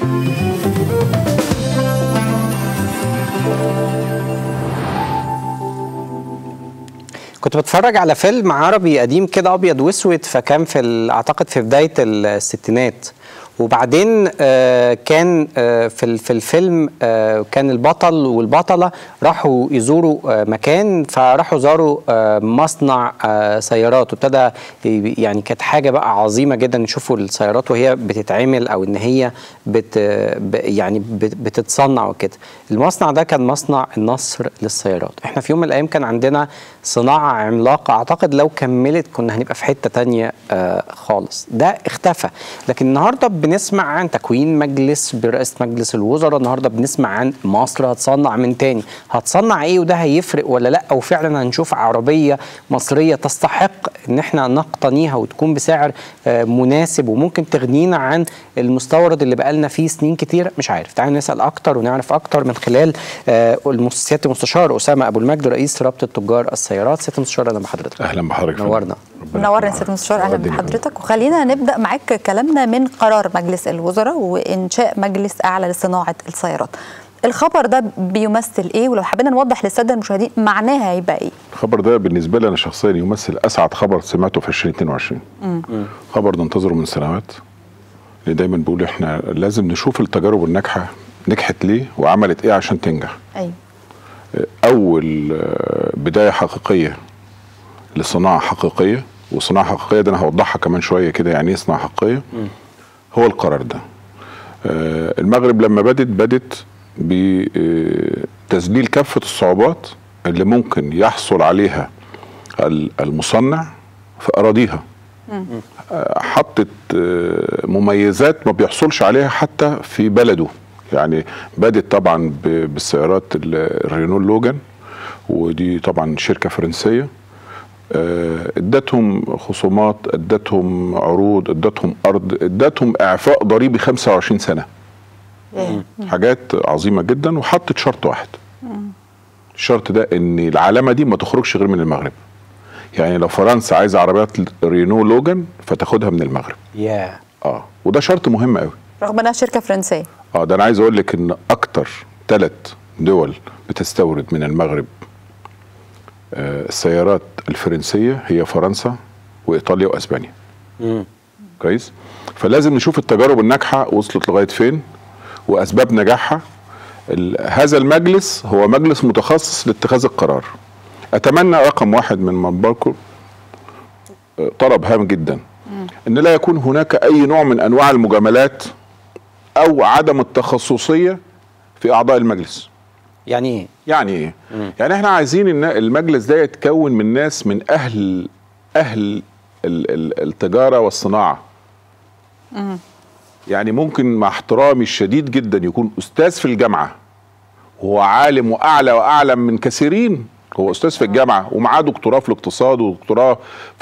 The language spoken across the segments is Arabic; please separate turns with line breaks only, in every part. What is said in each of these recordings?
كنت بتفرج على فيلم عربي قديم كده ابيض واسود، فكان في اعتقد في بدايه الستينات، وبعدين كان في الفيلم كان البطل والبطله راحوا يزوروا مكان، فراحوا زاروا مصنع سيارات، وابتدى يعني كانت حاجه بقى عظيمه جدا نشوفوا السيارات وهي بتتعمل او ان هي يعني بتتصنع وكده. المصنع ده كان مصنع النصر للسيارات. احنا في يوم من الايام كان عندنا صناعه عملاقه، اعتقد لو كملت كنا هنبقى في حته تانية خالص. ده اختفى. لكن النهارده بنسمع عن تكوين مجلس برئاسة مجلس الوزراء، النهارده بنسمع عن مصر هتصنع من تاني. هتصنع ايه وده هيفرق ولا لا؟ او فعلا هنشوف عربية مصرية تستحق ان احنا نقتنيها وتكون بسعر مناسب وممكن تغنينا عن المستورد اللي بقالنا فيه سنين كتير؟ مش عارف. تعالوا نسأل اكتر ونعرف اكتر من خلال سيادة المستشار أسامة أبو المجد رئيس رابطة تجار السيارات. سيادة المستشار اهلا بحضرتك.
اهلا بحضرتك.
نورنا.
منورنا سيادة المستشار، اهلا بحضرتك. وخلينا نبدا معاك كلامنا من قرار مجلس الوزراء وانشاء مجلس اعلى لصناعه السيارات. الخبر ده بيمثل ايه؟ ولو حبينا نوضح للساده المشاهدين معناها هيبقى ايه؟
الخبر ده بالنسبه لي انا شخصيا يمثل اسعد خبر سمعته في 2022. خبر ننتظره من سنوات، اللي دايما بقول احنا لازم نشوف التجارب الناجحه نجحت ليه وعملت ايه عشان تنجح.
ايوه.
اول بدايه حقيقيه لصناعه حقيقيه، وصناعه حقيقيه ده انا هوضحها كمان شويه كده يعني ايه صناعه حقيقيه. هو القرار ده. المغرب لما بدت بتذليل كافه الصعوبات اللي ممكن يحصل عليها المصنع في اراضيها. حطت مميزات ما بيحصلش عليها حتى في بلده. يعني بدت طبعا بالسيارات الرينو لوجان، ودي طبعا شركه فرنسيه. ادتهم خصومات، ادتهم عروض، ادتهم ارض، ادتهم اعفاء ضريبي 25 سنه. حاجات عظيمه جدا. وحطت شرط واحد. الشرط ده ان العلامه دي ما تخرجش غير من المغرب. يعني لو فرنسا عايزه عربيات رينو لوجان فتاخدها من المغرب. وده شرط مهم قوي
رغم انها شركه فرنسيه.
ده انا عايز اقول لك ان اكتر 3 دول بتستورد من المغرب السيارات الفرنسيه هي فرنسا وايطاليا واسبانيا. كويس. فلازم نشوف التجارب الناجحه وصلت لغايه فين واسباب نجاحها. هذا المجلس هو مجلس متخصص لاتخاذ القرار. اتمنى رقم واحد من منبركم طلب هام جدا، ان لا يكون هناك اي نوع من انواع المجاملات او عدم التخصصيه في اعضاء المجلس.
يعني ايه؟
يعني احنا عايزين ان المجلس ده يتكون من ناس من اهل التجاره والصناعه. يعني ممكن مع احترامي الشديد جدا يكون استاذ في الجامعه وهو عالم واعلم من كثيرين، هو استاذ في الجامعه ومعاه دكتوراه في الاقتصاد ودكتوراه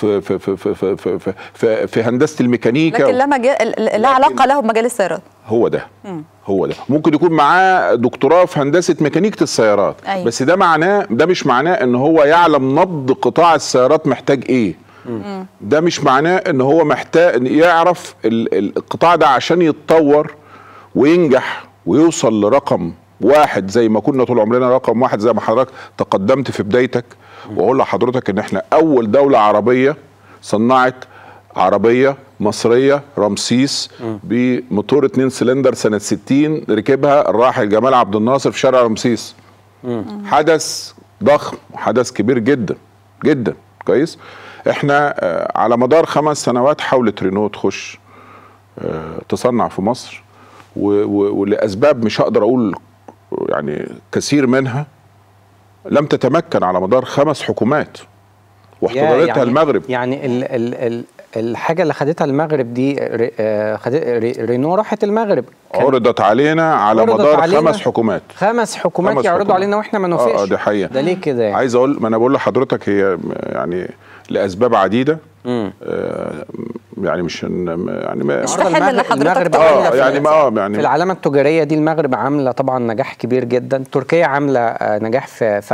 في هندسه الميكانيكا،
لكن لا علاقه له بمجال السيارات.
هو ده. ممكن يكون معاه دكتوراه في هندسه ميكانيكا السيارات. أيوة. بس ده مش معناه ان هو يعلم نبض قطاع السيارات محتاج ايه. ده مش معناه ان هو محتاج يعرف القطاع ده عشان يتطور وينجح ويوصل لرقم واحد زي ما كنا طول عمرنا رقم واحد، زي ما حضرتك تقدمت في بدايتك. واقول لحضرتك ان احنا اول دولة عربية صنعت عربية مصرية رمسيس بموتور 2 سلندر سنة 60 ركبها الراحل جمال عبد الناصر في شارع رمسيس. حدث ضخم وحدث كبير جدا جدا. كويس. احنا على مدار 5 سنوات حاولت رينو تخش تصنع في مصر، ولاسباب مش هقدر اقول يعني كثير منها لم تتمكن على مدار 5 حكومات واحتضنتها يعني المغرب.
يعني الحاجه اللي خدتها المغرب دي رينو راحت المغرب،
عرضت علينا على مدار 5 حكومات.
5 حكومات يعرضوا علينا واحنا ما نوافقش.
دي حقيقه.
ده ليه كده يعني؟
عايز اقول، ما انا بقول لحضرتك هي يعني لاسباب عديده. يعني مش
تحل لحضرتك
يعني في العلامه التجاريه دي المغرب عامله طبعا نجاح كبير جدا. تركيا عامله نجاح في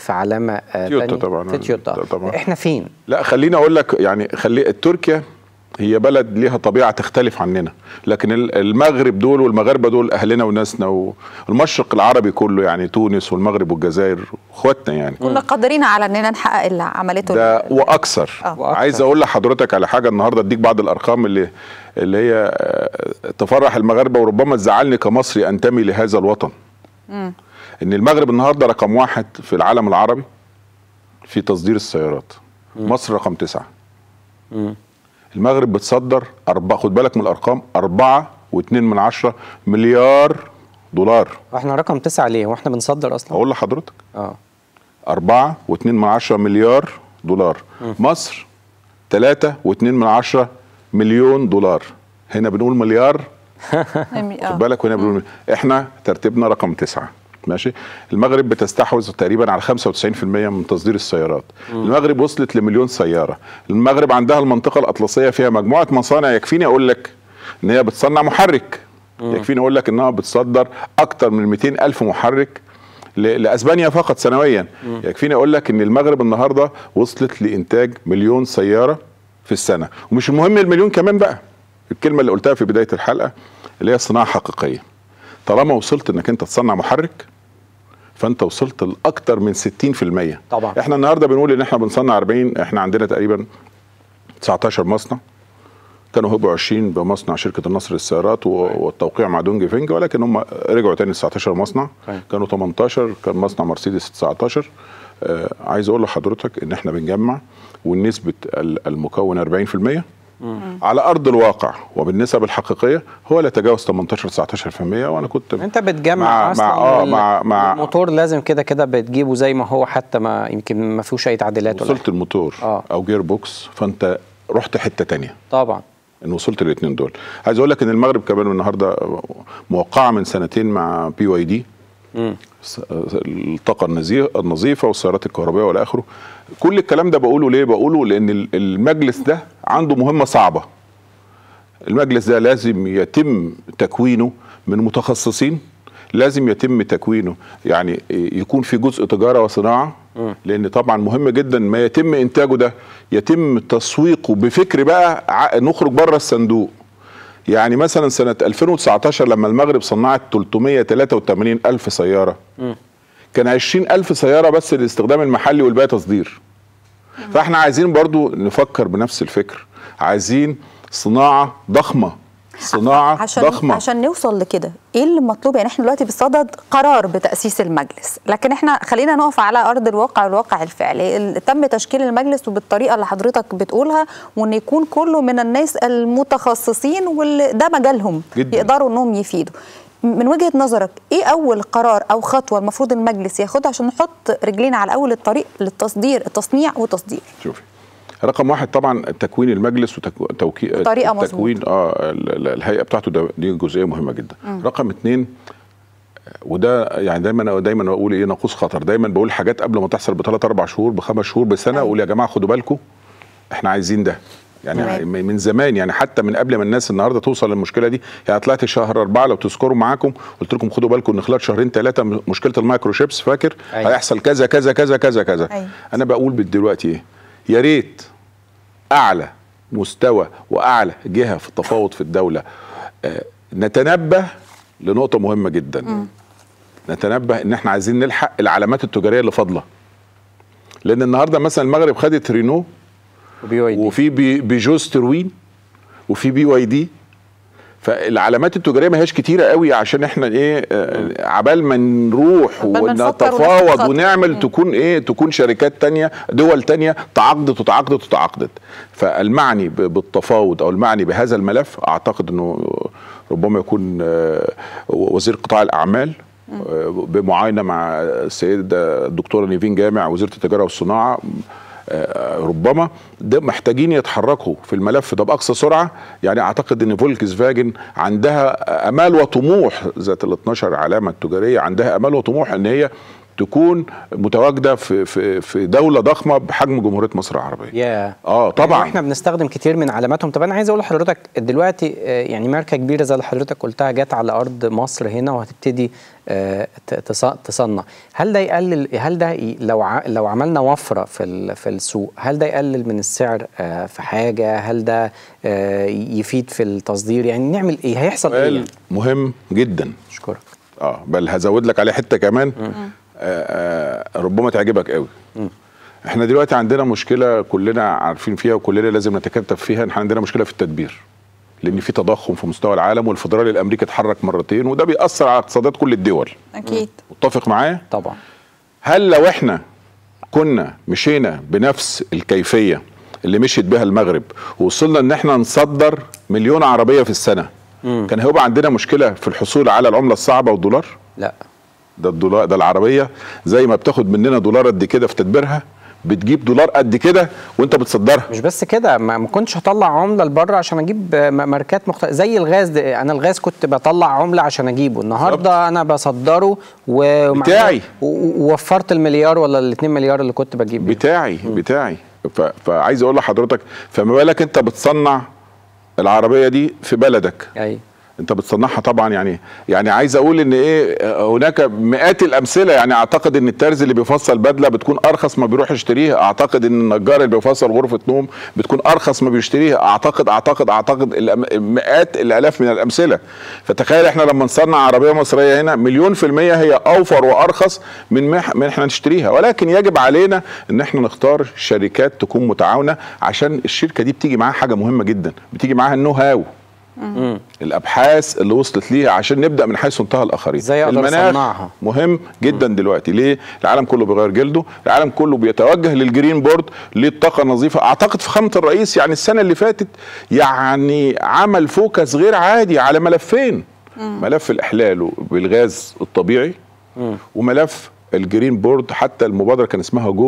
علامه
تويوتا طبعا.
في تويوتا طبعا. احنا فين؟
لا خليني اقول لك، يعني تركيا هي بلد ليها طبيعه تختلف عننا، لكن المغرب دول والمغاربه دول اهلنا وناسنا، والمشرق العربي كله يعني تونس والمغرب والجزائر اخواتنا يعني.
كنا قادرين على اننا نحقق اللي عملته
ده واكثر. عايز اقول لحضرتك على حاجه النهارده، اديك بعض الارقام اللي هي تفرح المغاربه وربما تزعلني كمصري انتمي لهذا الوطن. ان المغرب النهارده رقم 1 في العالم العربي في تصدير السيارات. مصر رقم 9. المغرب بتصدر خد بالك من الارقام، 4.2 مليار دولار.
واحنا رقم 9 ليه؟ واحنا بنصدر اصلا؟
اقول لحضرتك 4.2 مليار دولار. مصر 3.2 مليون دولار. هنا بنقول مليار خد بالك، وهنا بنقول احنا ترتيبنا رقم 9. ماشي. المغرب بتستحوذ تقريبا على 95% من تصدير السيارات. المغرب وصلت لمليون سياره. المغرب عندها المنطقه الاطلسيه فيها مجموعه مصانع، يكفيني اقول لك ان هي بتصنع محرك، يكفيني اقول لك انها بتصدر اكتر من 200,000 محرك لاسبانيا فقط سنويا. يكفيني اقول لك ان المغرب النهارده وصلت لانتاج مليون سياره في السنه. ومش المهم المليون كمان بقى، الكلمه اللي قلتها في بدايه الحلقه اللي هي صناعه حقيقيه. طالما وصلت انك انت تصنع محرك فانت وصلت لاكتر من 60%.
طبعا
احنا النهارده بنقول ان احنا بنصنع 40، احنا عندنا تقريبا 19 مصنع، كانوا هبوا 20 بمصنع شركه النصر للسيارات والتوقيع مع دونج فينج، ولكن هم رجعوا تاني 19 مصنع. كانوا 18، كان مصنع مرسيدس 19. عايز اقول لحضرتك ان احنا بنجمع والنسبه المكون 40% على ارض الواقع، وبالنسب الحقيقيه هو لا يتجاوز 18-19%. وانا كنت
انت بتجمع
مع
الموتور لازم كده بتجيبه زي ما هو، حتى ما يمكن ما فيهوش اي تعديلات.
وصلت الموتور او جير بوكس، فانت رحت حته تانية
طبعا ان
وصلت الاثنين دول. عايز اقول لك ان المغرب كمان النهارده موقعه من سنتين مع BYD الطاقه النظيفه والسيارات الكهربائيه والى اخره. كل الكلام ده بقوله ليه؟ بقوله لان المجلس ده عنده مهمه صعبه. المجلس ده لازم يتم تكوينه من متخصصين، لازم يتم تكوينه يعني يكون في جزء تجاره وصناعه، لان طبعا مهم جدا ما يتم انتاجه ده يتم تسويقه بفكر بقى نخرج بره الصندوق. يعني مثلا سنة 2019 لما المغرب صنعت 383,000 سيارة، كان 20,000 سيارة بس للاستخدام المحلي والباقي تصدير. فاحنا عايزين برضو نفكر بنفس الفكر، عايزين صناعة ضخمة، صناعة ضخمة.
عشان نوصل لكده ايه اللي مطلوب؟ يعني احنا دلوقتي بصدد قرار بتأسيس المجلس، لكن احنا خلينا نقف على ارض الواقع، الواقع الفعلي. تم تشكيل المجلس وبالطريقه اللي حضرتك بتقولها، وان يكون كله من الناس المتخصصين واللي ده مجالهم جداً يقدروا انهم يفيدوا. من وجهة نظرك ايه اول قرار او خطوه المفروض المجلس ياخدها عشان نحط رجلينا على اول الطريق للتصدير، التصنيع وتصدير؟
شوفي، رقم 1 طبعا تكوين المجلس وتكوين الهيئه بتاعته، دي جزئيه مهمه جدا. رقم 2 وده يعني دايما اقول ايه، ناقوس خطر. دايما بقول حاجات قبل ما تحصل ب3-4 شهور ب5 شهور بسنه، اقول يا جماعه خدوا بالكم احنا عايزين ده. يعني من زمان، يعني حتى من قبل ما الناس النهارده توصل للمشكله دي. يعني طلعت شهر 4 لو تذكروا معاكم قلت لكم خدوا بالكم ان خلال 2-3 مشكله المايكروشيبس فاكر هيحصل كذا كذا كذا كذا كذا. انا بقول دلوقتي ايه، يا ريت اعلى مستوى واعلى جهه في التفاوض في الدوله نتنبه لنقطه مهمه جدا. نتنبه ان احنا عايزين نلحق العلامات التجاريه اللي فاضله، لان النهارده مثلا المغرب خدت رينو وفي بيجو ستروين وفي BYD، فالعلامات التجاريه ما هياش كتيره قوي عشان احنا ايه عبال ما نروح ونتفاوض ونعمل تكون شركات تانية دول تانية تعاقدت. فالمعني بالتفاوض او المعني بهذا الملف اعتقد انه ربما يكون وزير قطاع الاعمال بمعاينه مع السيده الدكتوره نيفين جامع وزيره التجاره والصناعه. ربما ده محتاجين يتحركوا في الملف ده باقصى سرعه. يعني اعتقد ان فولكس فاجن عندها امال وطموح، ذات ال 12 علامه التجاريه عندها امال وطموح ان هي تكون متواجده في دوله ضخمه بحجم جمهوريه مصر العربيه. طبعا
يعني احنا بنستخدم كتير من علاماتهم. طب انا عايز اقول لحضرتك دلوقتي يعني ماركه كبيره زي اللي حضرتك قلتها جت على ارض مصر هنا وهتبتدي تصنع. هل ده يقلل، هل ده لو عملنا وفره في السوق، هل ده يقلل من السعر في حاجه؟ هل ده يفيد في التصدير؟ يعني نعمل ايه؟ هيحصل ايه يعني؟
مهم جدا.
اشكرك.
بل هزود لك عليه حته كمان ربما تعجبك قوي. احنا دلوقتي عندنا مشكله كلنا عارفين فيها وكلنا لازم نتكاتف فيها. احنا عندنا مشكله في التدبير، لان في تضخم في مستوى العالم والفدرالي الامريكي اتحرك مرتين وده بيأثر على اقتصادات كل الدول.
اكيد.
متفق معايا؟
طبعا.
هل لو احنا كنا مشينا بنفس الكيفيه اللي مشيت بها المغرب ووصلنا ان احنا نصدر 1,000,000 عربيه في السنه، كان هيبقى عندنا مشكله في الحصول على العمله الصعبه والدولار؟
لا،
ده الدولار، ده العربيه زي ما بتاخد مننا دولار قد كده في تدبيرها بتجيب دولار قد كده وانت بتصدرها.
مش بس كده، ما كنتش هطلع عمله لبره عشان اجيب ماركات مختلفه زي الغاز. انا الغاز كنت بطلع عمله عشان اجيبه، النهارده انا بصدره
بتاعي
ووفرت المليار ولا ال2 مليار اللي كنت بجيب
بتاعي. فعايز اقول لحضرتك، فما بالك انت بتصنع العربيه دي في بلدك.
ايوه
انت بتصنعها طبعا. يعني عايز اقول ان هناك مئات الامثله. يعني اعتقد ان الترز اللي بيفصل بدله بتكون ارخص ما بيروح يشتريها. اعتقد ان النجار اللي بيفصل غرفه نوم بتكون ارخص ما بيشتريها. اعتقد مئات الالاف من الامثله. فتخيل احنا لما نصنع عربيه مصريه هنا 1,000,000% هي اوفر وارخص من احنا نشتريها. ولكن يجب علينا ان احنا نختار شركات تكون متعاونه، عشان الشركه دي بتيجي معاها حاجه مهمه جدا، بتيجي معاها النو هاو، الابحاث اللي وصلت ليها، عشان نبدا من حيث انتهى الاخرين.
المناخ
مهم جدا دلوقتي. ليه؟ العالم كله بيغير جلده، العالم كله بيتوجه للجرين بورد، للطاقه النظيفه. اعتقد فخامه الرئيس يعني السنه اللي فاتت يعني عمل فوكس غير عادي على ملفين، ملف الاحلال بالغاز الطبيعي وملف الجرين بورد. حتى المبادره كان اسمها جو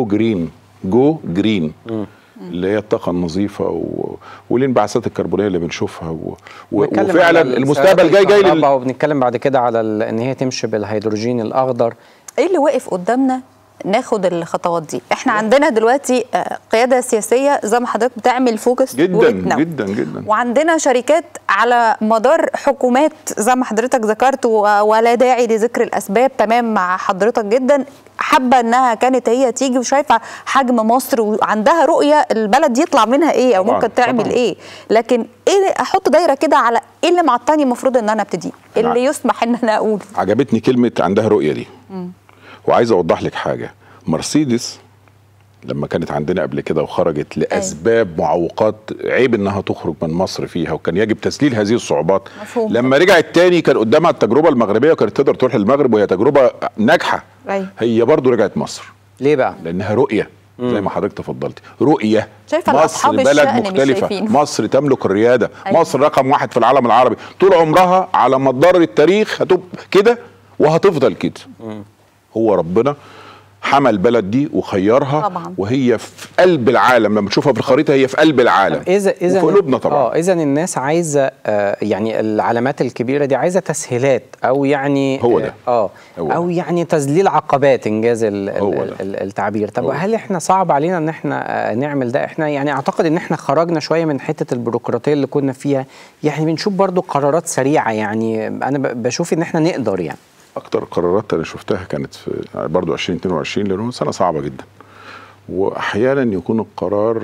جرين اللي هي الطاقه النظيفه والانبعاثات الكربونيه اللي بنشوفها وفعلا المستقبل جاي
وبنتكلم بعد كده على ان هي تمشي بالهيدروجين الاخضر.
ايه اللي واقف قدامنا ناخد الخطوات دي؟ احنا عندنا دلوقتي قياده سياسيه زي ما حضرتك بتعمل فوكس
جدا
وعندنا شركات على مدار حكومات زي ما حضرتك ذكرت، ولا داعي لذكر الاسباب. تمام مع حضرتك جدا، حابه انها كانت هي تيجي وشايفه حجم مصر وعندها رؤيه البلد يطلع منها ايه او ممكن تعمل ايه. لكن ايه، احط دايره كده على ايه اللي معطاني المفروض ان انا ابتدي، اللي يسمح ان انا اقول.
عجبتني كلمه عندها رؤيه دي. وعايز اوضح لك حاجه، مرسيدس لما كانت عندنا قبل كده وخرجت لاسباب معوقات عيب انها تخرج من مصر فيها، وكان يجب تسليل هذه الصعوبات. مفهوم. لما رجعت تاني كان قدامها التجربه المغربيه وكانت تقدر تروح المغرب وهي تجربه ناجحه. هي برضو رجعت مصر.
ليه بقى؟
لانها رؤيه زي ما حضرتك تفضلتي، رؤيه.
مصر
بلد مختلفه، مصر تملك الرياده. مصر رقم 1 في العالم العربي طول عمرها على مدار التاريخ، هتبقى كده وهتفضل كده. هو ربنا حمى البلد دي وخيرها طبعا. وهي في قلب العالم، لما تشوفها في الخريطه هي في قلب العالم وفي قلوبنا طبعا.
اذا الناس عايزه يعني العلامات الكبيره دي عايزه تسهيلات، او يعني
هو ده
او يعني تذليل عقبات، انجاز التعبير. طب هل احنا صعب علينا ان احنا نعمل ده؟ احنا يعني اعتقد ان احنا خرجنا شويه من حته البيروقراطيه اللي كنا فيها، يعني بنشوف برضو قرارات سريعه. يعني انا بشوف ان احنا نقدر. يعني
اكتر قرارات انا شفتها كانت في برضو 2022 لانه سنه صعبه جدا، واحيانا يكون القرار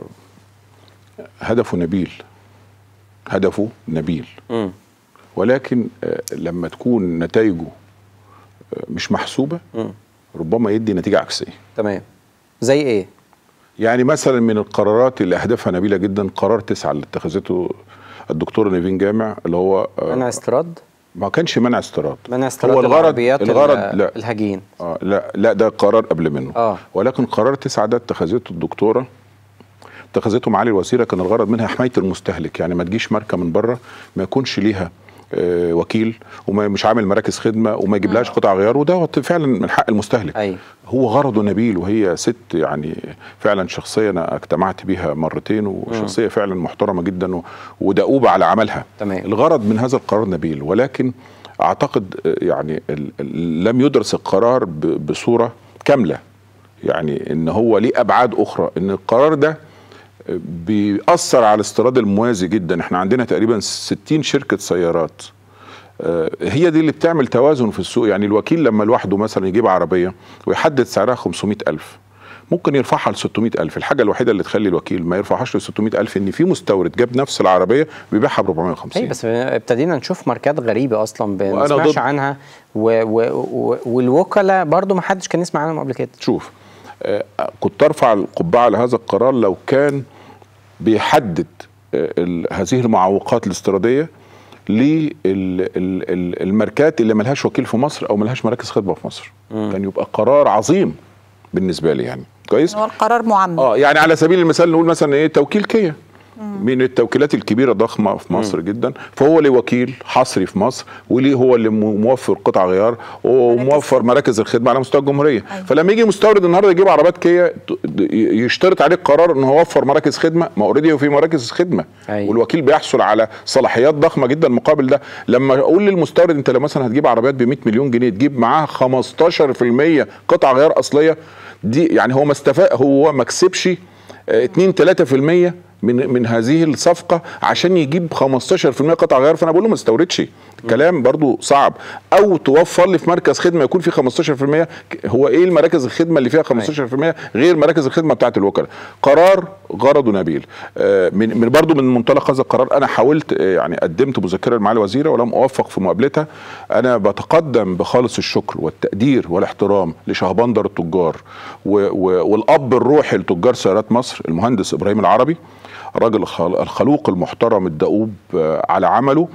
هدفه نبيل ولكن لما تكون نتائجه مش محسوبه ربما يدي نتيجه عكسيه.
تمام. زي ايه؟
يعني مثلا من القرارات اللي اهدافها نبيله جدا قرار 9 اللي اتخذته الدكتوره نيفين جامع، اللي هو
منع استيراد.
ما كانش منع استيراد،
هو الغرض لا الهجين.
لا ده قرار قبل منه. ولكن قرار 9 ده اتخذته الدكتوره، اتخذته معالي الوزيره، كان الغرض منها حمايه المستهلك. يعني ما تجيش ماركه من بره ما يكونش ليها وكيل ومش عامل مراكز خدمه وما يجيبلهاش قطع غيار، وده فعلا من حق المستهلك. هو غرضه نبيل، وهي ست يعني فعلا شخصيه انا اجتمعت بيها مرتين، وشخصيه فعلا محترمه جدا ودؤوبه على عملها.
تمام.
الغرض من هذا القرار نبيل، ولكن اعتقد يعني لم يدرس القرار بصوره كامله، يعني ان هو ليه ابعاد اخرى، ان القرار ده بيأثر على الاستيراد الموازي جدا. احنا عندنا تقريبا 60 شركه سيارات، هي دي اللي بتعمل توازن في السوق. يعني الوكيل لما لوحده مثلا يجيب عربيه ويحدد سعرها 500,000 ممكن يرفعها ل 600,000. الحاجه الوحيده اللي تخلي الوكيل ما يرفعهاش ل 600,000 ان في مستورد جاب نفس العربيه وبيبيعها ب 450.
بس ابتدينا نشوف ماركات غريبه اصلا ما نسمعش عنها، والوكلاء برضو ما حدش كان يسمع عنهم قبل كده.
شوف، كنت ارفع القبعه على هذا القرار لو كان بيحدد هذه المعوقات الاستيراديه للماركات اللي ملهاش وكيل في مصر او ملهاش مراكز خدمه في مصر. كان يبقى قرار عظيم بالنسبه لي، يعني كويس.
هو القرار معمم.
يعني على سبيل المثال نقول مثلا ايه، توكيل كيا من التوكيلات الكبيره ضخمه في مصر جدا، فهو ليه وكيل حصري في مصر، وليه هو اللي موفر قطع غيار وموفر مراكز الخدمه على مستوى الجمهوريه. فلما يجي مستورد النهارده يجيب عربيات كيا يشترط عليه القرار ان هو يوفر مراكز خدمه، ما اوريدي في مراكز خدمه. والوكيل بيحصل على صلاحيات ضخمه جدا مقابل ده. لما اقول للمستورد انت لو مثلا هتجيب عربيات ب 100 مليون جنيه تجيب معاها 15% قطع غيار اصليه، دي يعني هو ما استفاد، هو ما كسبش 2-3% من هذه الصفقه عشان يجيب 15% قطع غيار. فانا بقول له ما استوردش، الكلام برضو صعب. او توفر لي في مركز خدمه يكون فيه 15%. هو ايه المراكز الخدمه اللي فيها 15% غير مراكز الخدمه بتاعه الوكلاء؟ قرار غرضه نبيل. من برضو من منطلق هذا القرار انا حاولت، يعني قدمت مذكره لمعالي الوزيره ولم اوفق في مقابلتها. انا بتقدم بخالص الشكر والتقدير والاحترام لشهبندر التجار والاب الروحي لتجار سيارات مصر المهندس ابراهيم العربي، الراجل الخلوق المحترم الدؤوب على عمله.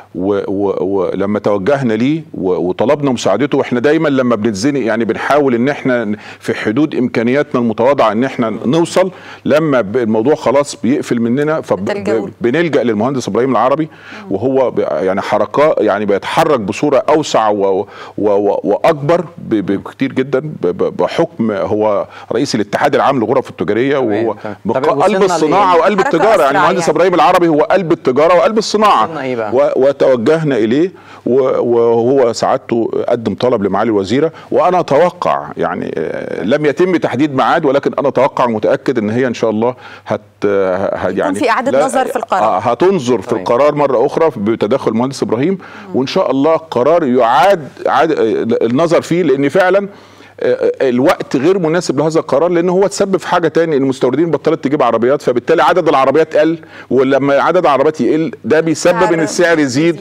ولما توجهنا ليه وطلبنا مساعدته، واحنا دايما لما بنتزنق يعني بنحاول ان احنا في حدود امكانياتنا المتواضعه ان احنا نوصل، لما الموضوع خلاص بيقفل مننا فبنلجأ للمهندس ابراهيم العربي، وهو يعني حركات يعني بيتحرك بصوره اوسع واكبر بكتير جدا، بحكم هو رئيس الاتحاد العام للغرف التجاريه، وهو قلب الصناعه وقلب التجاره. يعني المهندس ابراهيم العربي هو قلب التجاره وقلب الصناعه. وتوجهنا اليه، وهو سعادته قدم طلب لمعالي الوزيره، وانا اتوقع يعني لم يتم تحديد ميعاد، ولكن انا اتوقع متاكد ان هي ان شاء الله
يعني في اعاده نظر في القرار،
هتنظر في القرار مره اخرى بتدخل المهندس ابراهيم، وان شاء الله القرار يعاد النظر فيه، لان فعلا الوقت غير مناسب لهذا القرار، لان هو تسبب في حاجه تاني، ان المستوردين بطلت تجيب عربيات، فبالتالي عدد العربيات قل، ولما عدد العربيات يقل ده بيسبب ان السعر يزيد،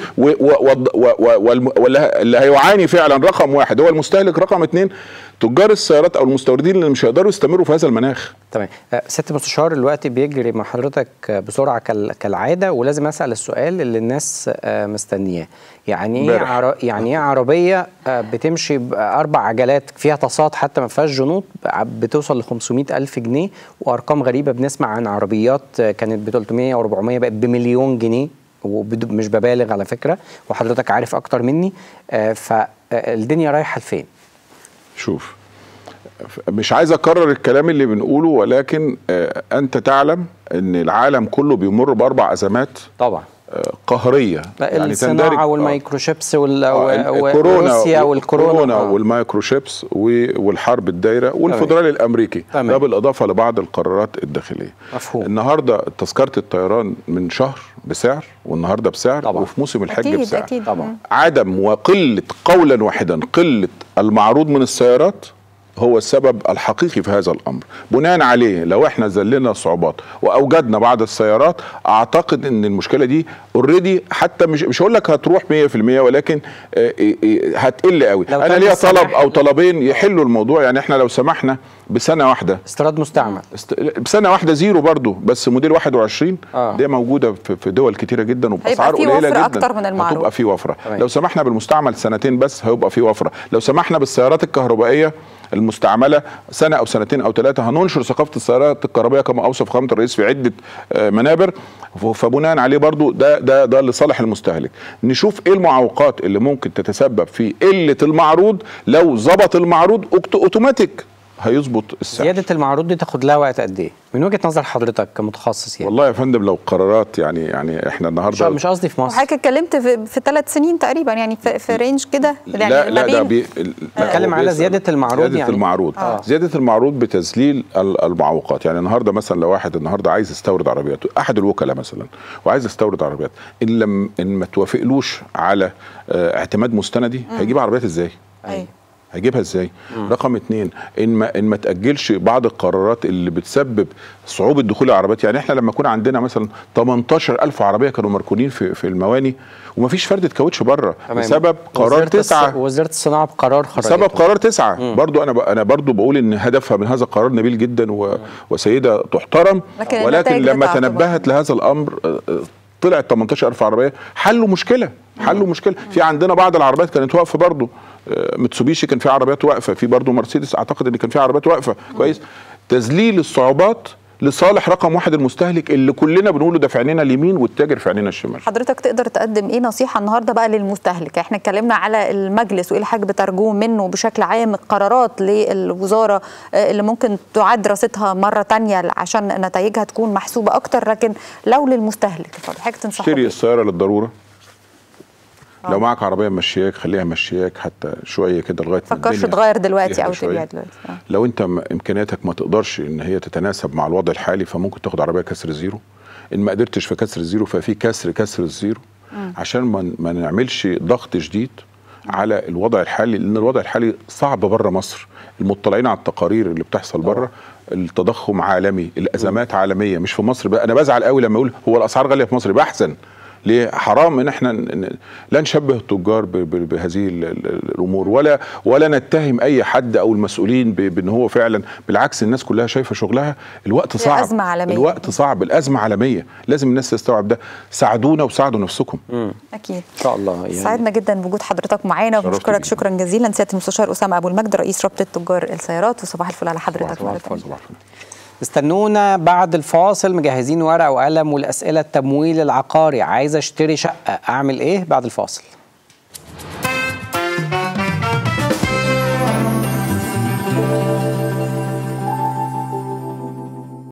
واللي هيعاني فعلا رقم واحد هو المستهلك، رقم 2 تجار السيارات او المستوردين اللي مش هيقدروا يستمروا في هذا المناخ.
تمام. ست مستشار، الوقت بيجري مع حضرتك بسرعه كالعاده، ولازم اسال السؤال اللي الناس مستنياه. يعني ايه عربيه بتمشي ب4 عجلات فيها تصاط حتى ما فيهاش جنوط بتوصل ل 500,000 جنيه، وارقام غريبه بنسمع عن عربيات كانت ب 300 او 400 بقت بمليون جنيه، ومش ببالغ على فكره، وحضرتك عارف اكتر مني. فالدنيا رايحه لفين؟
شوف، مش عايز اكرر الكلام اللي بنقوله، ولكن انت تعلم ان العالم كله بيمر ب4 ازمات
طبعا
قهريه،
يعني الصناعه والمايكروشيبس وروسيا والكورونا
والمايكروشيبس والحرب الدايره والفدرالي الامريكي، ده بالاضافه لبعض القرارات الداخليه.
مفهوم.
النهارده تذكره الطيران من شهر بسعر، والنهارده بسعر طبعا. وفي موسم الحج بسعر.
أكيد طبعا.
عدم وقله، قولا واحدا، قله المعروض من السيارات هو السبب الحقيقي في هذا الامر. بناء عليه لو احنا ذللنا الصعوبات واوجدنا بعض السيارات، اعتقد ان المشكله دي اوريدي حتى مش هقول لك هتروح 100%، ولكن هتقل قوي. انا ليا طلب او طلبين يحلوا الموضوع. يعني احنا لو سمحنا بسنه واحده
استيراد مستعمل،
بسنه واحده زيرو برضو، بس موديل 21 دي موجوده في دول كتيره جدا وباسعار قليله جدا،
اكتر من المعروض،
هتبقى في وفره. لو سمحنا بالمستعمل سنتين بس هيبقى في وفره. لو سمحنا بالسيارات الكهربائيه المستعمله سنه او سنتين او 3 هننشر ثقافه السيارات الكهربائيه كما اوصف فخامه الرئيس في عده منابر، فبناء عليه برضو ده لصالح المستهلك. نشوف ايه المعوقات اللي ممكن تتسبب في قله المعروض. لو ظبط المعروض اوتوماتيك هيظبط السعر.
زياده المعروض دي تاخد لها وقت قد ايه من وجهه نظر حضرتك كمتخصص يعني؟
والله يا فندم لو قرارات يعني احنا النهارده
مش قصدي في مصر.
وحضرتك اتكلمت في 3 سنين تقريبا يعني في رينج كده يعني.
لا ده
بتكلم على زياده المعروض.
زياده
يعني
المعروض زياده المعروض بتذليل المعوقات. يعني النهارده مثلا لو واحد النهارده عايز يستورد عربيات، احد الوكلاء مثلا وعايز يستورد عربيات، ان ما توافقلوش على اعتماد مستندي هيجيب عربيات ازاي؟
ايوه
هيجيبها ازاي؟ رقم 2 ان ما تاجلش بعض القرارات اللي بتسبب صعوبه دخول العربيات. يعني احنا لما كنا عندنا مثلا 18,000 عربيه كانوا مركونين في المواني ومفيش فردة كاوتش بره بسبب قرار 9.
وزاره الصناعه بقرار خرجته
بسبب قرار 9. برضو انا برضو بقول ان هدفها من هذا القرار نبيل جدا وسيده تحترم، ولكن لما تنبهت لهذا الامر طلعت 18,000 عربيه حلوا مشكله. في عندنا بعض العربيات كانت واقفه برضو، متسوبيشي كان في عربيات واقفه، في برضو مرسيدس اعتقد ان كان في عربيات واقفه. كويس. تذليل الصعوبات لصالح رقم 1 المستهلك اللي كلنا بنقوله ده في عينينا اليمين والتاجر في عينينا الشمال.
حضرتك تقدر تقدم ايه نصيحه النهارده بقى للمستهلك؟ احنا اتكلمنا على المجلس وايه الحاجه بترجوه منه بشكل عام، القرارات للوزاره اللي ممكن تعاد دراستها مره ثانيه عشان نتائجها تكون محسوبه اكتر، لكن لو للمستهلك حضرتك تنصحه
اشتري السياره للضروره. لو معك عربيه مشياك خليها مشياك حتى شويه كده لغايه ما
فكرش تغير دلوقتي او تبيع دلوقتي.
لو انت امكانياتك ما تقدرش ان هي تتناسب مع الوضع الحالي فممكن تاخد عربيه كسر زيرو. ان ما قدرتش في كسر الزيرو ففي كسر الزيرو عشان ما نعملش ضغط شديد على الوضع الحالي، لان الوضع الحالي صعب بره مصر. المطلعين على التقارير اللي بتحصل بره، التضخم عالمي، الازمات عالميه مش في مصر بقى. انا بزعل قوي لما اقول هو الاسعار غاليه في مصر، بحزن. ليه؟ حرام ان احنا لا نشبه التجار بهذه الامور ولا نتهم اي حد او المسؤولين بان هو فعلا، بالعكس الناس كلها شايفه شغلها. الوقت صعب،
أزمة عالمية.
الوقت صعب، الازمه عالميه، لازم الناس تستوعب ده. ساعدونا وساعدوا نفسكم.
اكيد
ان شاء الله. يعني
سعدنا جدا بوجود حضرتك معانا وبشكرك شكرا جزيلا سياده المستشار اسامه ابو المجد رئيس رابطه تجار السيارات، وصباح الفل على حضرتك مره ثانيه.
استنونا بعد الفاصل، مجهزين ورقة وقلم والأسئلة. التمويل العقاري، عايز اشتري شقة اعمل ايه؟ بعد الفاصل.